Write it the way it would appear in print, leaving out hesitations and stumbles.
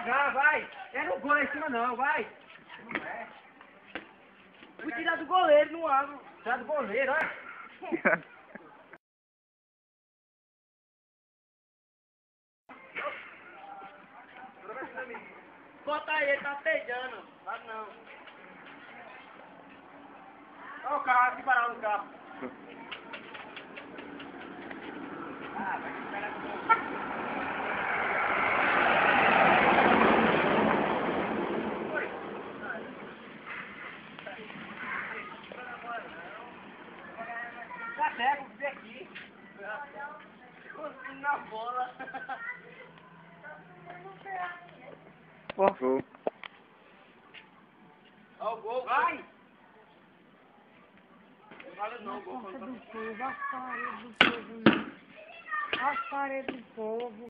jogar, vai. É no gol lá em cima não, vai. Não é. Vou tirar do goleiro no ângulo. Tirar do goleiro, olha. Bota aí, ele tá pegando. Vai não. Olha o carro aqui parado no carro. Ah, vai esperar um pouco. Tá cego, vem aqui. Conseguindo na bola. Ó, gol. Ó o gol, vai! Não vale não, o gol. As paredes do povo. As paredes do povo.